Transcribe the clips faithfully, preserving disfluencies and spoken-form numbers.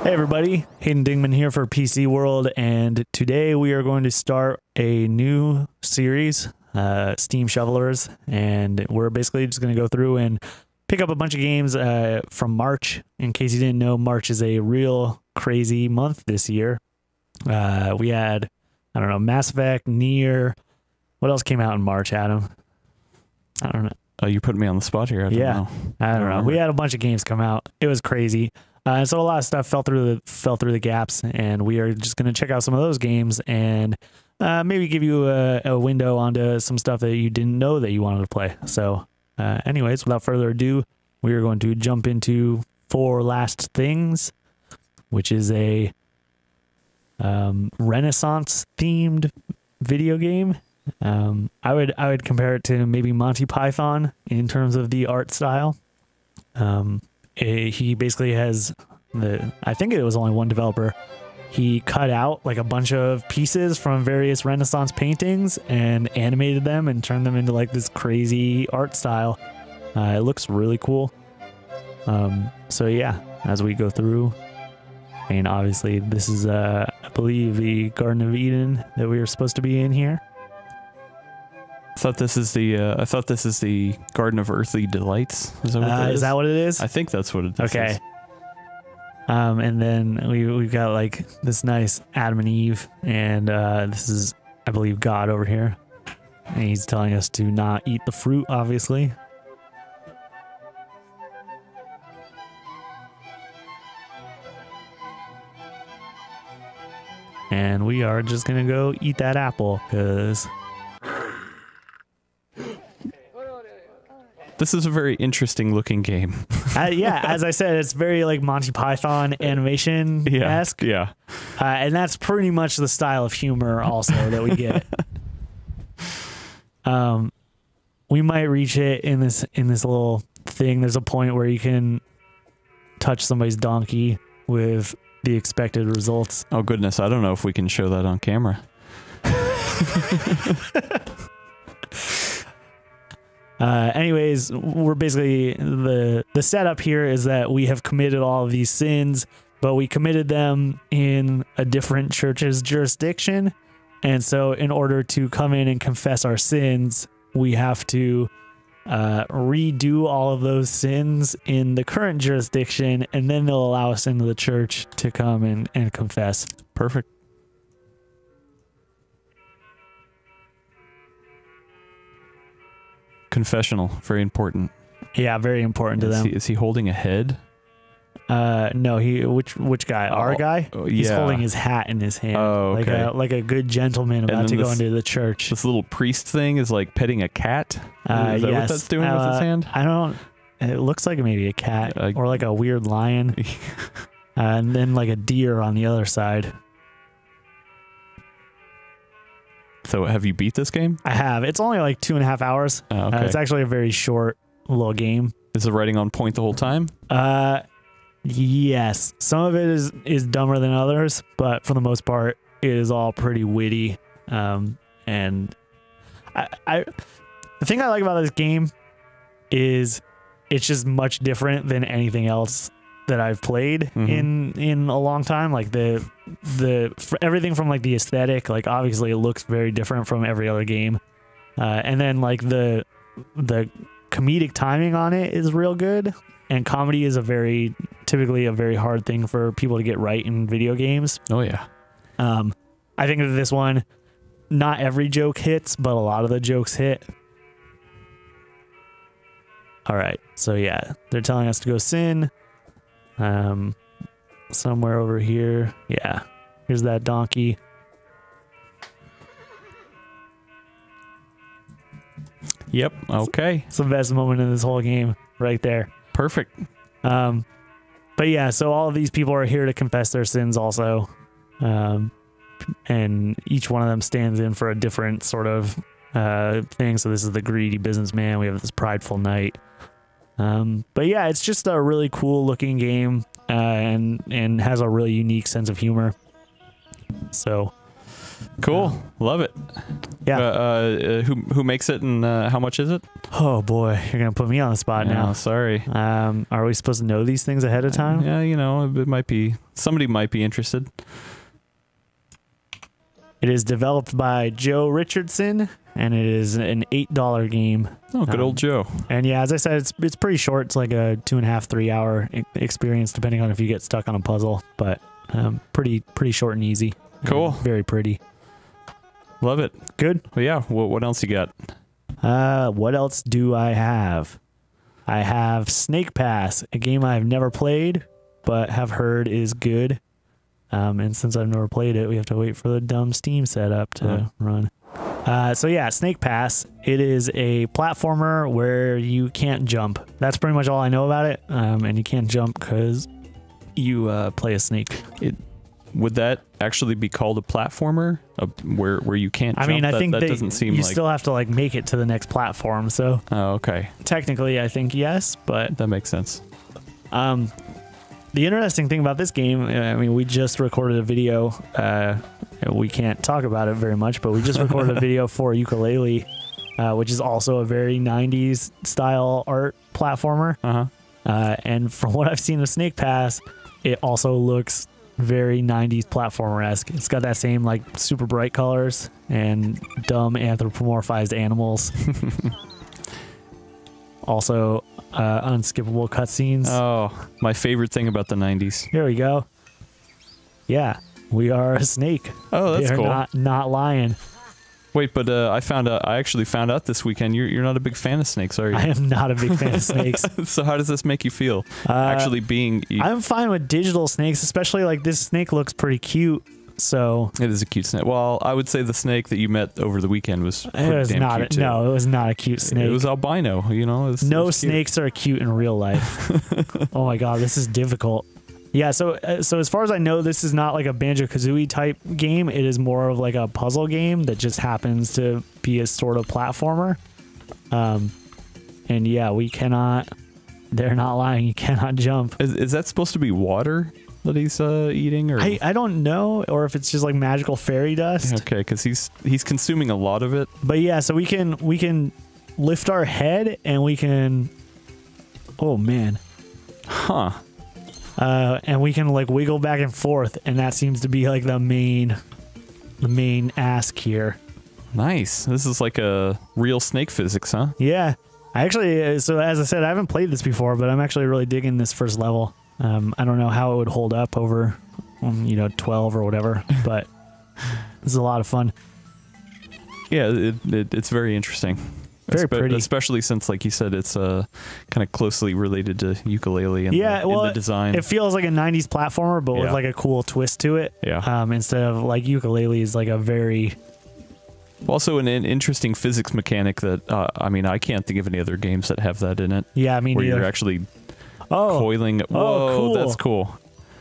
Hey everybody, Hayden Dingman here for PCWorld, and today we are going to start a new series, uh, Steam Shovelers, and we're basically just going to go through and pick up a bunch of games uh, from March. In case you didn't know, March is a real crazy month this year. Uh, we had, I don't know, Mass Effect, Nier. What else came out in March, Adam? I don't know. Oh, you put me on the spot here. I don't yeah, know. I don't, I don't know. remember. We had a bunch of games come out. It was crazy. Uh, and so a lot of stuff fell through the fell through the gaps, and we are just going to check out some of those games and uh, maybe give you a, a window onto some stuff that you didn't know that you wanted to play. So, uh, anyways, without further ado, we are going to jump into Four Last Things, which is a um, Renaissance themed video game. Um, I would I would compare it to maybe Monty Python in terms of the art style. Um, it, he basically has the I think it was only one developer. He cut out like a bunch of pieces from various Renaissance paintings and animated them and turned them into like this crazy art style. Uh, it looks really cool. Um, so yeah, as we go through, I mean, obviously this is uh, I believe the Garden of Eden that we were supposed to be in here. I thought this is the uh, I thought this is the Garden of Earthly Delights. Is that what, Uh, that is is? that what it is? I think that's what it is. Okay. Um, and then we we've got like this nice Adam and Eve, and uh, this is I believe God over here, and he's telling us to not eat the fruit, obviously. And we are just gonna go eat that apple, because This is a very interesting looking game. uh, yeah, as I said, it's very like Monty Python animation-esque. Yeah. Uh, and that's pretty much the style of humor also that we get. um, we might reach it in this in this little thing. There's a point where you can touch somebody's donkey with the expected results. Oh goodness, I don't know if we can show that on camera. Uh, anyways, we're basically the the setup here is that we have committed all of these sins, but we committed them in a different church's jurisdiction. And so in order to come in and confess our sins, we have to uh, redo all of those sins in the current jurisdiction, and then they'll allow us into the church to come and, and confess. Perfect. Confessional, very important. Yeah, very important to Is them. he, is he holding a head? Uh, no, he which which guy? Our Oh, guy? oh, He's yeah. holding his hat in his hand, Oh, like okay. a like a good gentleman about then to go this- into the church. This little priest thing is like petting a cat. Uh, is that yes. what that's doing with Uh, his hand? I don't. It looks like maybe a cat Uh, or like a weird lion, uh, and then like a deer on the other side. So have you beat this game? I have. It's only like two and a half hours. Oh, okay. Uh, it's actually a very short little game. Is the writing on point the whole time? Uh, yes. Some of it is is dumber than others, but for the most part, it is all pretty witty. Um, and I, I, the thing I like about this game is it's just much different than anything else that I've played Mhm. in in a long time. Like the the for everything from like the aesthetic, like obviously it looks very different from every other game, uh, and then like the the comedic timing on it is real good. And comedy is a very typically a very hard thing for people to get right in video games. Oh yeah. Um, I think that this one, not every joke hits, but a lot of the jokes hit. All right, so yeah, they're telling us to go sin. Um, somewhere over here. Yeah, here's that donkey. Yep. Okay. It's the best moment in this whole game, right there. Perfect. Um, but yeah, so all of these people are here to confess their sins also. Um, and each one of them stands in for a different sort of uh, thing. So this is the greedy businessman. We have this prideful knight. Um, but yeah, it's just a really cool looking game uh, and, and has a really unique sense of humor. So Cool. Love it. Yeah. Uh, uh, who who makes it and uh, how much is it? Oh boy, you're gonna put me on the spot Yeah, now. Sorry. Um, are we supposed to know these things ahead of time? Yeah, you know, it might be somebody might be interested. It is developed by Joe Richardson, and it is an eight dollar game. Oh, good Um, old Joe. And yeah, as I said, it's it's pretty short. It's like a two and a half, three hour e- experience, depending on if you get stuck on a puzzle. But um, pretty pretty short and easy. Cool. And very pretty. Love it. Good. Well, yeah. What what else you got? Uh, what else do I have? I have Snake Pass, a game I've never played, but have heard is good. Um, and since I've never played it, we have to wait for the dumb Steam setup to Uh-huh. run. Uh, so yeah, Snake Pass. It is a platformer where you can't jump. That's pretty much all I know about it. Um, and you can't jump because you uh, play a snake. It would that actually be called a platformer, a, where where you can't? I jump? mean, I that, think that they, doesn't seem you like. still have to like make it to the next platform. So Oh, okay. technically, I think yes, but That makes sense. um, the interesting thing about this game, I mean, we just recorded a video. Uh, we can't talk about it very much, but we just recorded a video for Ukulele, uh, which is also a very nineties style art platformer. Uh huh. Uh, and from what I've seen of Snake Pass, it also looks very nineties platformer-esque. It's got that same like super bright colors and dumb anthropomorphized animals. Also, uh, unskippable cutscenes. Oh, my favorite thing about the nineties. Here we go. Yeah, we are a snake. Oh, that's They're cool. not not lying. Wait, but uh, I found out. I actually found out this weekend. You're you're not a big fan of snakes, are you? I am not a big fan of snakes. So how does this make you feel? Uh, actually, being you, I'm fine with digital snakes, especially like this snake looks pretty cute. So it is a cute snake. Well, I would say the snake that you met over the weekend was it pretty was damn not. cute A, too. no, it was not a cute snake. It was albino. You know, it was, no it was cute. snakes are cute in real life. Oh my god, this is difficult. Yeah, so uh, so as far as I know, this is not like a Banjo-Kazooie type game. It is more of like a puzzle game that just happens to be a sort of platformer. Um, and yeah, we cannot. They're not lying. You cannot jump. Is, is that supposed to be water that he's uh, eating, or I, I don't know, or if it's just like magical fairy dust. okay? Because he's he's consuming a lot of it. But yeah, so we can we can lift our head and we can. Oh man. Huh. Uh, and we can like wiggle back and forth, and that seems to be like the main, the main ask here. Nice. This is like a real snake physics, huh? Yeah, I actually. uh, So as I said, I haven't played this before, but I'm actually really digging this first level. Um, I don't know how it would hold up over, um, you know, twelve or whatever, but this is a lot of fun. Yeah, it, it, it's very interesting. Very Espe- pretty. Especially since, like you said, it's uh, kind of closely related to ukulele and Yeah, the, well, in the design. It feels like a nineties platformer, but with Yeah. like a cool twist to it. Yeah. Um, instead of like ukulele is like a very. Also, an, an interesting physics mechanic that uh, I mean, I can't think of any other games that have that in it. Yeah, I mean, where either. you're actually Oh, coiling. Whoa, Oh, cool. that's cool.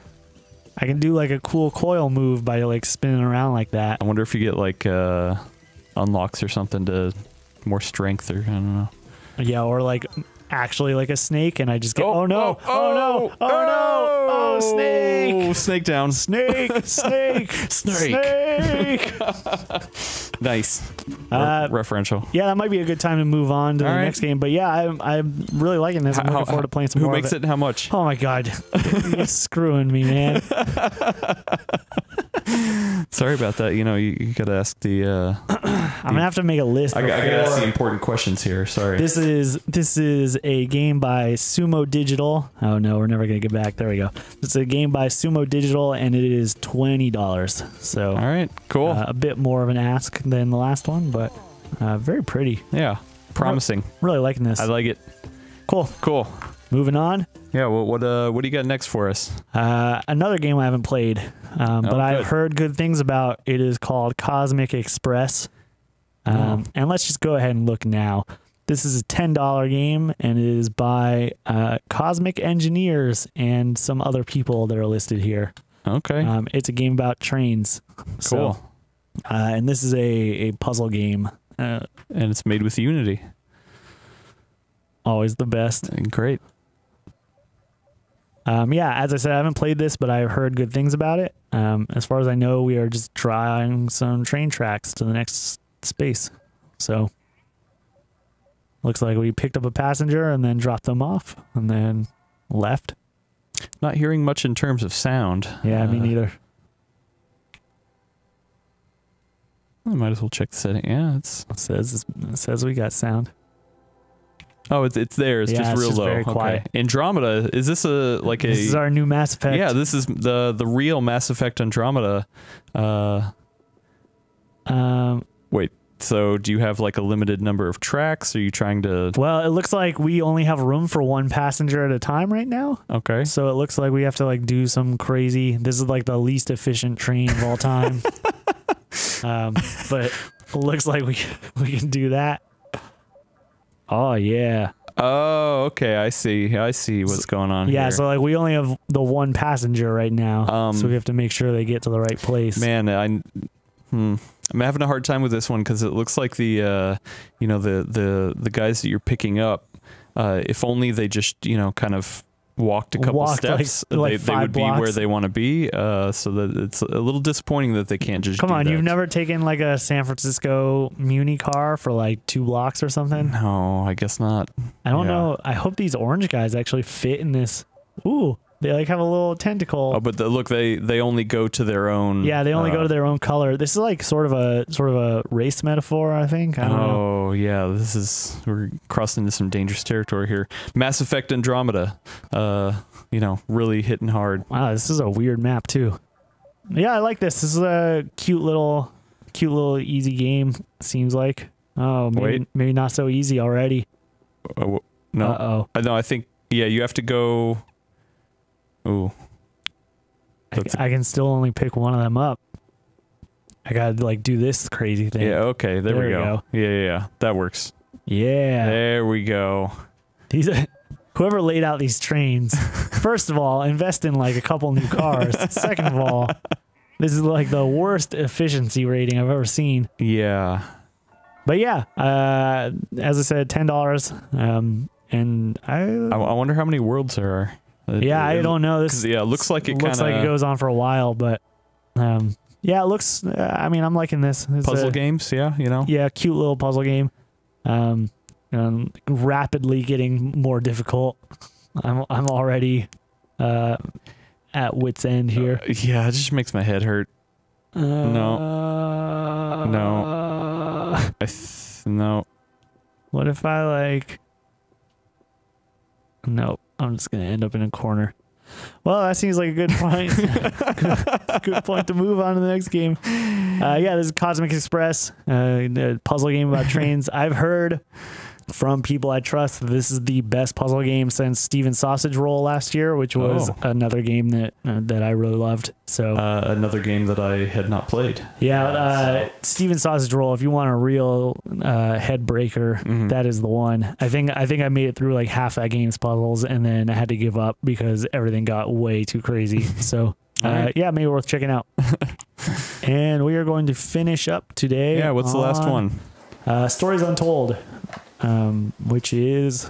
I can do like a cool coil move by like spinning around like that. I wonder if you get like uh, unlocks or something to more strength, or I don't know. Yeah, or like actually like a snake, and I just get. Oh, Oh, no! oh, Oh, no! Oh, no! Oh, snake! Snake down. Snake! Snake! Snake. Snake! Nice. Uh, Re- referential. Yeah, that might be a good time to move on to All the right. next game. But yeah, I'm I'm really liking this. I'm How- looking forward to playing some Who more makes of it and how much? Oh my god, you're screwing me, man. Sorry about that. You know, you, you gotta ask the. Uh, I'm gonna have to make a list. I, got- I gotta ask the before- important questions here. Sorry. This is this is a game by Sumo Digital. Oh no, we're never gonna get back. There we go. It's a game by Sumo Digital, and it is twenty dollars. So All right. Cool. uh, a bit more of an ask than the last one, but uh, very pretty. yeah. Promising. Really liking this. I like it. Cool. Cool. Moving on. Yeah. Well, what uh, what do you got next for us? Uh, another game I haven't played, um, but Oh, I've good. heard good things about. It is called Cosmic Express. Um, Oh. And let's just go ahead and look now. This is a ten dollar game, and it is by uh, Cosmic Engineers and some other people that are listed here. Okay. Um, it's a game about trains. So, cool. uh, and this is a, a puzzle game. Uh, And it's made with Unity. always the best. Great. Um, yeah, as I said, I haven't played this, but I've heard good things about it. Um, as far as I know, we are just trying some train tracks to the next space. So looks like we picked up a passenger and then dropped them off and then left. Not hearing much in terms of sound. Yeah, uh, me neither. I might as well check the setting. Yeah, it's It says it says we got sound. oh, it's it's there. It's Yeah, just it's real just low. very Okay. quiet. Andromeda. Is this a like a? This is our new Mass Effect. Yeah, this is the the real Mass Effect Andromeda. Uh, Um. wait. So do you have like a limited number of tracks? Are you trying to? Well, it looks like we only have room for one passenger at a time right now. Okay. So it looks like we have to like do some crazy. This is like the least efficient train of all time. um, but it looks like we we can do that. Oh yeah. Oh, okay. I see. I see what's going on Yeah. here. So like we only have the one passenger right now. Um, so we have to make sure they get to the right place. Man, I, hmm, I'm having a hard time with this one because it looks like the, uh, you know, the the the guys that you're picking up. Uh, if only they just, you know, kind of walked a couple Walked, like- steps, like they, they five would be where blocks. they want to be. Uh, so that it's a little disappointing that they can't just. Come do on, that. you've never taken like a San Francisco Muni car for like two blocks or something? No, I guess not. I don't Yeah. know. I hope these orange guys actually fit in this. Ooh, they like have a little tentacle. Oh, but the, look, they they only go to their own. Yeah, they only uh, go to their own color. This is like sort of a sort of a race metaphor, I think. I don't know. Oh yeah, this is we're crossing into some dangerous territory here. Mass Effect Andromeda, uh, you know, really hitting hard. Wow, this is a weird map too. Yeah, I like this. This is a cute little, cute little easy game. Seems like. Oh, maybe, Wait. maybe not so easy already. Uh, no, Uh oh. I know. I think yeah, you have to go. Ooh, I, That's a- I can still only pick one of them up. I gotta like do this crazy thing. yeah, okay, there, There we we go. go. Yeah, yeah, yeah, that works. Yeah. There we go. These are, whoever laid out these trains, first of all, invest in like a couple new cars. Second of all, this is like the worst efficiency rating I've ever seen. Yeah, But yeah, uh, as I said, ten dollars. Um, and I, I, I wonder how many worlds there are. It- yeah, I it- don't know. 'cause, This yeah, it looks like it looks kind like it of goes on for a while, but um, yeah, it looks. Uh, I mean, I'm liking this. It's puzzle a, games. Yeah, you know. Yeah, cute little puzzle game. Um, um, rapidly getting more difficult. I'm I'm already uh, at wit's end here. Uh, yeah, it just makes my head hurt. Uh, no. No. I th- no. What if I like? No, I'm just gonna end up in a corner. Well, that seems like a good point. good, good point to move on to the next game. Uh, yeah, this is Cosmic Express, uh, a puzzle game about trains. I've heard from people I trust that this is the best puzzle game since Steven's Sausage Roll last year, which was Oh. another game that uh, that I really loved. So Uh, another game that I had not played. yeah, uh, Steven's Sausage Roll. If you want a real uh, head breaker, Mhm. that is the one. I think I think I made it through like half that game's puzzles, and then I had to give up because everything got way too crazy. So uh, Alright. yeah, maybe worth checking out. And we are going to finish up today. Yeah, what's the last on, one? Uh, Stories Untold, um, which is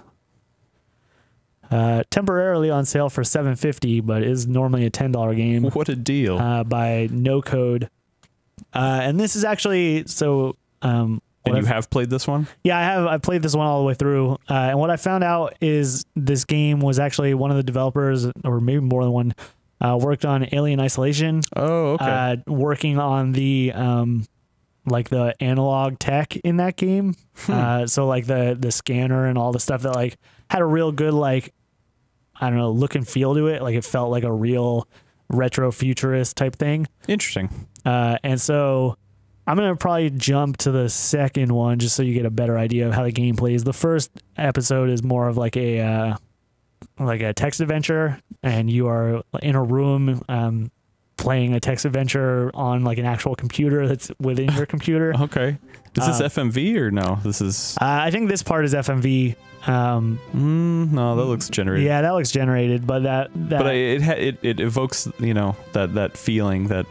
uh, temporarily on sale for seven fifty, but is normally a ten dollar game. What a deal. Uh, by No Code. Uh, and this is actually so. Um, and what you I've- have played this one? yeah, I have. I played this one all the way through, uh, and what I found out is this game was actually one of the developers, or maybe more than one, uh, worked on Alien Isolation. Oh, okay. Uh, working on the um, like the analog tech in that game. Hmm. Uh, so like the the scanner and all the stuff that like had a real good like I don't know look and feel to it. Like it felt like a real retro futurist type thing. Interesting. Uh, and so I'm going to probably jump to the second one just so you get a better idea of how the game plays. The first episode is more of like a uh, like a text adventure, and you are in a room um, playing a text adventure on like an actual computer that's within your computer. Uh, Okay. Is this Um, F M V or no? This is. I think this part is F M V. Um, Mm, no, that looks generated. yeah, that looks generated, but that, that But I, it, ha- it it evokes you know that that feeling that.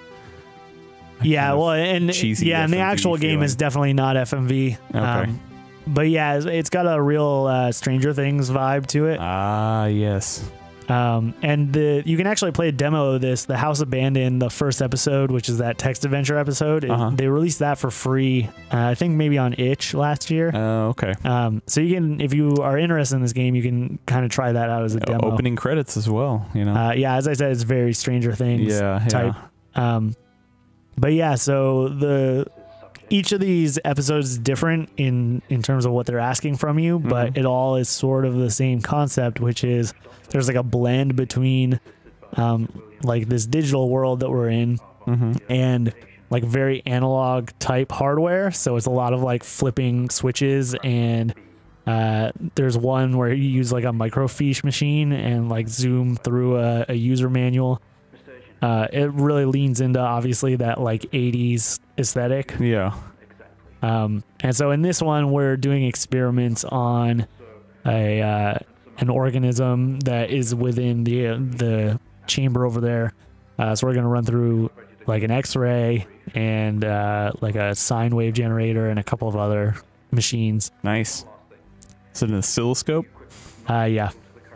yeah, kind of well, and cheesy yeah, and the F M V actual game feeling. is definitely not F M V. Okay. Um, but yeah, it's, it's got a real uh, Stranger Things vibe to it. Ah, yes. Um, and the you can actually play a demo of this. The House Abandoned, the first episode, which is that text adventure episode. It, Uh-huh. They released that for free. Uh, I think maybe on itch last year. Oh, uh, okay. Um, so you can, if you are interested in this game, you can kind of try that out as a demo. Opening credits as well. You know. Uh, yeah, as I said, it's very Stranger Things yeah, type. Yeah. Um, but yeah, so the each of these episodes is different in in terms of what they're asking from you, Mm-hmm. but it all is sort of the same concept, which is there's like a blend between um, like this digital world that we're in Mm-hmm. and like very analog type hardware. So it's a lot of like flipping switches, and uh, there's one where you use like a microfiche machine and like zoom through a, a user manual. Uh, it really leans into obviously that like eighties aesthetic. Yeah. Um, and so in this one, we're doing experiments on a uh, an organism that is within the the chamber over there. Uh, so we're going to run through like an X-ray and uh, like a sine wave generator and a couple of other machines. Nice. Is it an oscilloscope? Uh, yeah.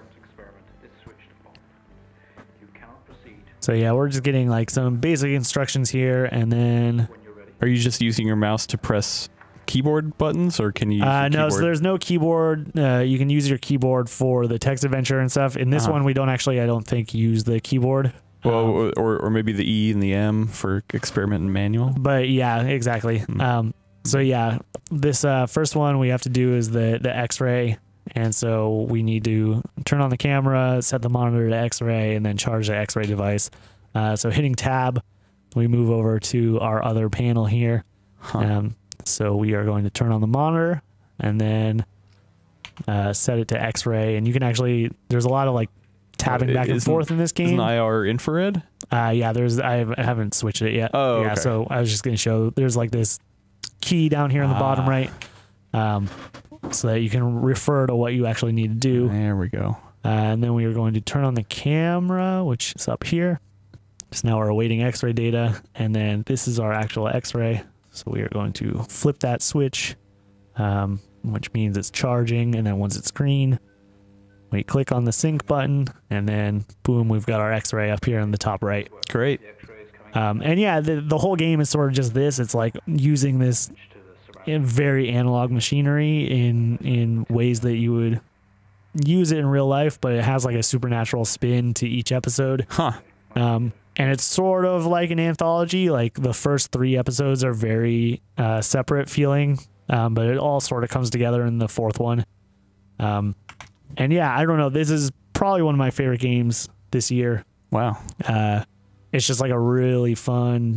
So yeah, we're just getting like some basic instructions here, and then Are you just using your mouse to press keyboard buttons, or can you use uh, your no, keyboard? so there's no keyboard. Uh, you can use your keyboard for the text adventure and stuff. In this Uh-huh. one, we don't actually, I don't think, use the keyboard. Well, Um, or or maybe the E and the M for experiment and manual. but yeah, exactly. Hmm. Um, so yeah, this uh, first one we have to do is the the X-ray, and so we need to turn on the camera, set the monitor to X-ray, and then charge the X-ray device. Uh, so hitting tab, we move over to our other panel here. Huh. Um, so we are going to turn on the monitor and then uh, set it to X-ray, and you can actually, there's a lot of like tabbing Oh, back and isn't- forth in this game. Isn't I R infrared? Uh, yeah, there's I haven't, I haven't switched it yet. Oh, yeah. okay. So I was just gonna show there's like this key down here in the bottom Ah. right, um, so that you can refer to what you actually need to do. There we go. Uh, and then we are going to turn on the camera, which is up here. So now we're awaiting X-ray data, and then this is our actual X-ray. So we are going to flip that switch, um, which means it's charging, and then once it's green, we click on the sync button, and then boom, we've got our X-ray up here in the top right. Great. Um, and yeah, the, the whole game is sort of just this. It's like using this in very analog machinery in in ways that you would use it in real life, but it has like a supernatural spin to each episode. Huh. Um, and it's sort of like an anthology. Like the first three episodes are very uh, separate feeling, um, but it all sort of comes together in the fourth one. Um, and yeah, I don't know. This is probably one of my favorite games this year. Wow. Uh, it's just like a really fun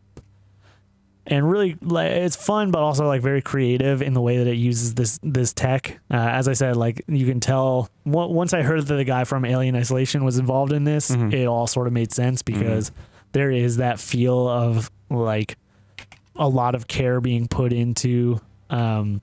and really like it's fun, but also like very creative in the way that it uses this this tech. Uh, as I said, like you can tell w- once I heard that the guy from Alien Isolation was involved in this, Mhm. it all sort of made sense because there is that feel of like a lot of care being put into um,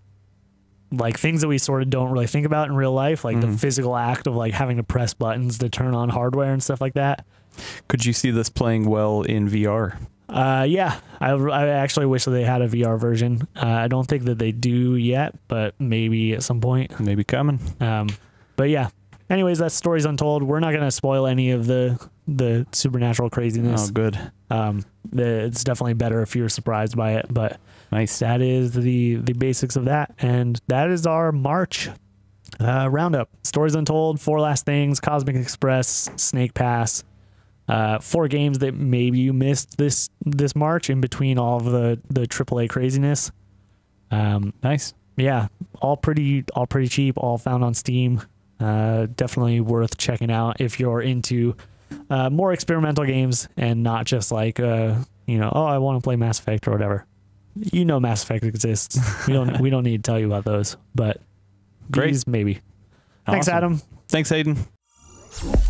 like things that we sort of don't really think about in real life, like the Mhm. physical act of like having to press buttons to turn on hardware and stuff like that. Could you see this playing well in V R? Uh, yeah, I, I actually wish that they had a V R version. Uh, I don't think that they do yet, but maybe at some point. Maybe coming. Um, but yeah. Anyways, that's Stories Untold. We're not going to spoil any of the the supernatural craziness. Oh, good. Um, the, it's definitely better if you're surprised by it. But Nice. that is the the basics of that, and that is our March uh, roundup. Stories Untold, Four Last Things, Cosmic Express, Snake Pass. Uh, four games that maybe you missed this this March in between all of the the triple A craziness. Um, Nice. yeah, all pretty all pretty cheap, all found on Steam. Uh, definitely worth checking out if you're into uh, more experimental games and not just like uh, you know, oh, I want to play Mass Effect or whatever. You know, Mass Effect exists. We don't we don't need to tell you about those, but Great. these maybe. Thanks, Awesome. Adam. Thanks, Hayden.